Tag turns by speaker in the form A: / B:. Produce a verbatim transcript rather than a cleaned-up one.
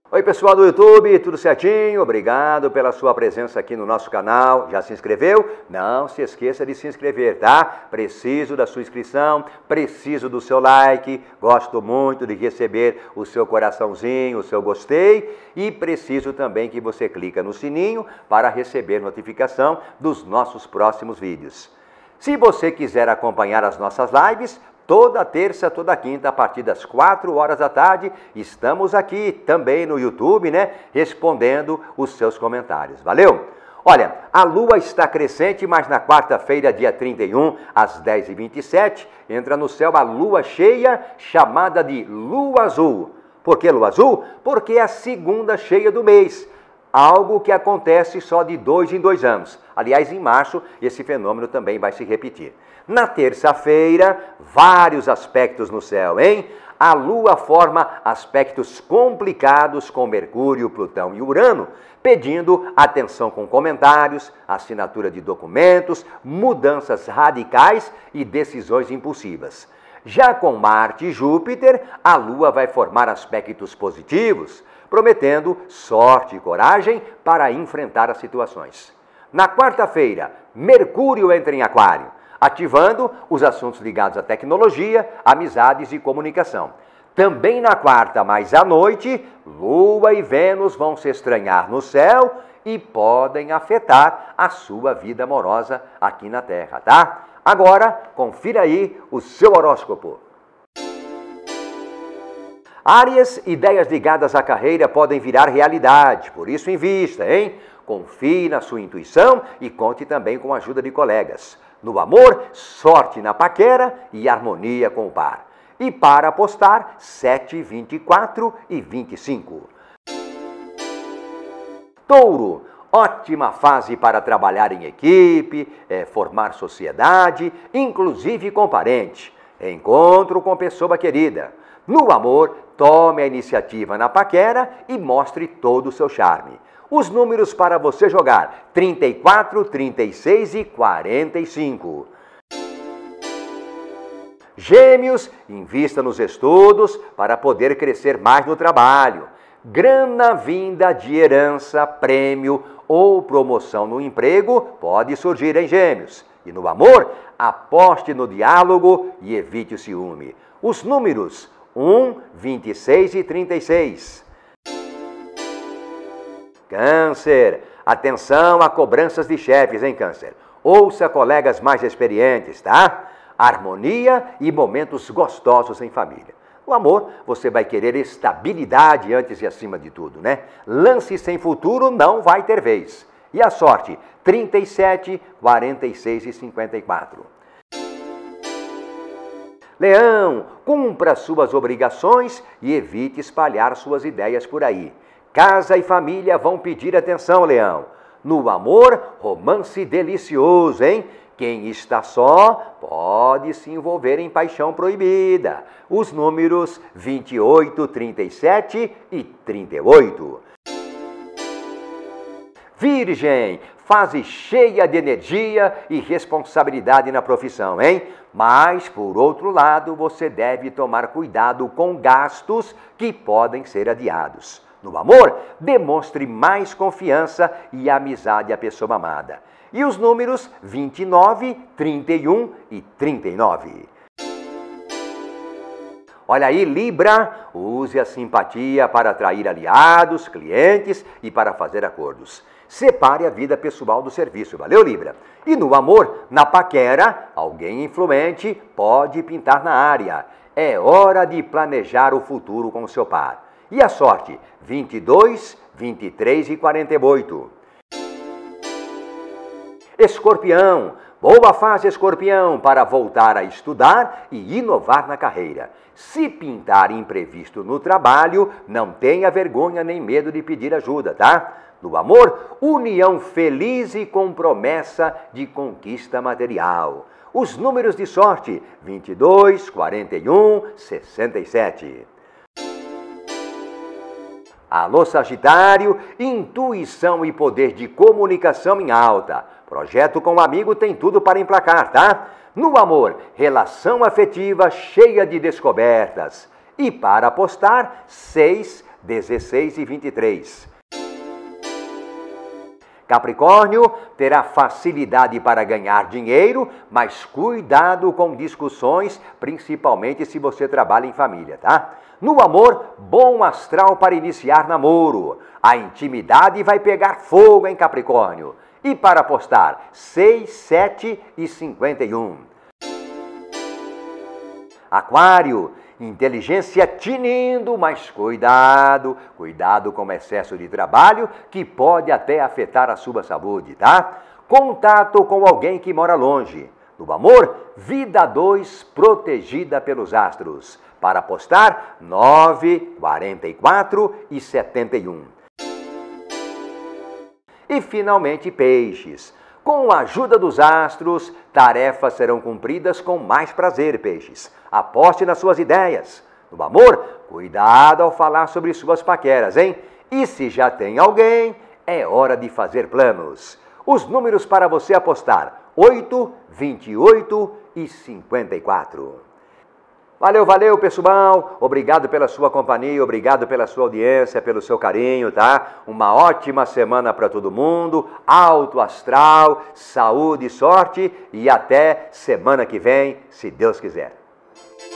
A: Oi pessoal do YouTube, tudo certinho? Obrigado pela sua presença aqui no nosso canal. Já se inscreveu? Não se esqueça de se inscrever, tá? Preciso da sua inscrição, preciso do seu like, gosto muito de receber o seu coraçãozinho, o seu gostei e preciso também que você clique no sininho para receber notificação dos nossos próximos vídeos. Se você quiser acompanhar as nossas lives, toda terça, toda quinta, a partir das quatro horas da tarde, estamos aqui também no YouTube, né, respondendo os seus comentários. Valeu? Olha, a lua está crescente, mas na quarta-feira, dia trinta e um, às dez e vinte e sete, entra no céu a lua cheia, chamada de lua azul. Por que lua azul? Porque é a segunda cheia do mês. Algo que acontece só de dois em dois anos. Aliás, em março, esse fenômeno também vai se repetir. Na terça-feira, vários aspectos no céu, hein? A Lua forma aspectos complicados com Mercúrio, Plutão e Urano, pedindo atenção com comentários, assinatura de documentos, mudanças radicais e decisões impulsivas. Já com Marte e Júpiter, a Lua vai formar aspectos positivos, prometendo sorte e coragem para enfrentar as situações. Na quarta-feira, Mercúrio entra em Aquário, ativando os assuntos ligados à tecnologia, amizades e comunicação. Também na quarta, mais à noite, Lua e Vênus vão se estranhar no céu e podem afetar a sua vida amorosa aqui na Terra, tá? Agora, confira aí o seu horóscopo. Áries, ideias ligadas à carreira podem virar realidade, por isso invista, hein? Confie na sua intuição e conte também com a ajuda de colegas. No amor, sorte na paquera e harmonia com o par. E para apostar, sete, vinte e quatro e vinte e cinco. Touro, ótima fase para trabalhar em equipe, é, formar sociedade, inclusive com parente. Encontro com pessoa querida. No amor, tome a iniciativa na paquera e mostre todo o seu charme. Os números para você jogar: trinta e quatro, trinta e seis e quarenta e cinco. Gêmeos, invista nos estudos para poder crescer mais no trabalho. Grana vinda de herança, prêmio ou promoção no emprego pode surgir em Gêmeos. E no amor, aposte no diálogo e evite o ciúme. Os números: um, vinte e seis e trinta e seis. Câncer, atenção a cobranças de chefes, hein, Câncer? Ouça colegas mais experientes, tá? Harmonia e momentos gostosos em família. No amor, você vai querer estabilidade antes e acima de tudo, né? Lance sem futuro não vai ter vez. E a sorte? trinta e sete, quarenta e seis e cinquenta e quatro. Leão, cumpra suas obrigações e evite espalhar suas ideias por aí. Casa e família vão pedir atenção, Leão. No amor, romance delicioso, hein? Quem está só pode se envolver em paixão proibida. Os números vinte e oito, trinta e sete e trinta e oito. Virgem, fase cheia de energia e responsabilidade na profissão, hein? Mas, por outro lado, você deve tomar cuidado com gastos que podem ser adiados. No amor, demonstre mais confiança e amizade à pessoa amada. E os números vinte e nove, trinta e um e trinta e nove. Olha aí, Libra, use a simpatia para atrair aliados, clientes e para fazer acordos. Separe a vida pessoal do serviço, valeu, Libra? E no amor, na paquera, alguém influente pode pintar na área. É hora de planejar o futuro com o seu par. E a sorte? vinte e dois, vinte e três e quarenta e oito. Escorpião, boa fase, Escorpião, para voltar a estudar e inovar na carreira. Se pintar imprevisto no trabalho, não tenha vergonha nem medo de pedir ajuda, tá? No amor, união feliz e com promessa de conquista material. Os números de sorte: vinte e dois, quarenta e um, sessenta e sete. Alô, Sagitário, intuição e poder de comunicação em alta. Projeto com um amigo tem tudo para emplacar, tá? No amor, relação afetiva cheia de descobertas. E para apostar, seis, dezesseis e vinte e três. Capricórnio terá facilidade para ganhar dinheiro, mas cuidado com discussões, principalmente se você trabalha em família, tá? No amor, bom astral para iniciar namoro. A intimidade vai pegar fogo em Capricórnio. E para apostar, seis, sete e cinquenta e um. Aquário, inteligência tinindo, mas cuidado, cuidado com excesso de trabalho, que pode até afetar a sua saúde, tá? Contato com alguém que mora longe. No amor, vida dois, protegida pelos astros. Para apostar, nove, quarenta e quatro e setenta e um. E finalmente, peixes. Com a ajuda dos astros, tarefas serão cumpridas com mais prazer, peixes. Aposte nas suas ideias. No amor, cuidado ao falar sobre suas paqueras, hein? E se já tem alguém, é hora de fazer planos. Os números para você apostar: oito, vinte e oito e cinquenta e quatro. Valeu, valeu, pessoal. Obrigado pela sua companhia, obrigado pela sua audiência, pelo seu carinho, tá? Uma ótima semana para todo mundo, alto astral, saúde e sorte e até semana que vem, se Deus quiser.